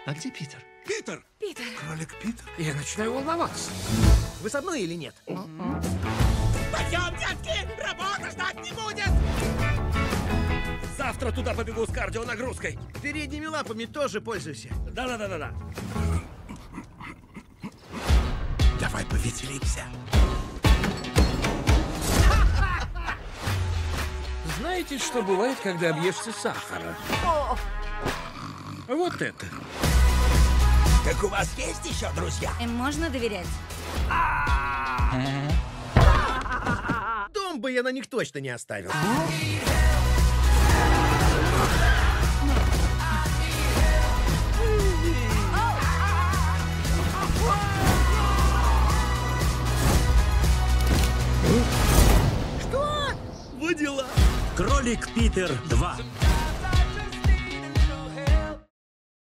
А где Питер? Питер! Питер. Кролик Питер? Я начинаю волноваться. Вы со мной или нет? Пойдем, детки! Работа ждать не будет! Завтра туда побегу с кардионагрузкой. Передними лапами тоже пользуйся. Да-да-да-да-да. Давай повеселимся. Знаете, что бывает, когда объешься сахара? Вот это. Так у вас есть еще друзья? Им можно доверять? Дом бы я на них точно не оставил. Во дела. Кролик Питер 2.